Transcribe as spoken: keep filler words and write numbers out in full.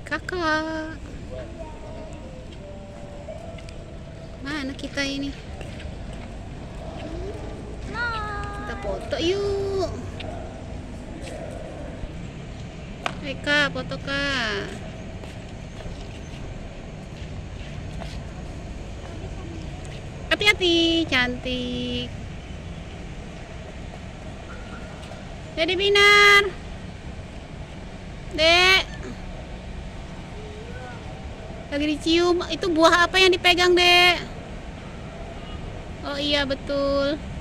Kakak, mana kita ini? Kita foto yuk. Hai kak, foto kak. Hati-hati, cantik. Jadi Binar, Dek, lagi dicium. Itu buah apa yang dipegang, Dek? Oh iya betul.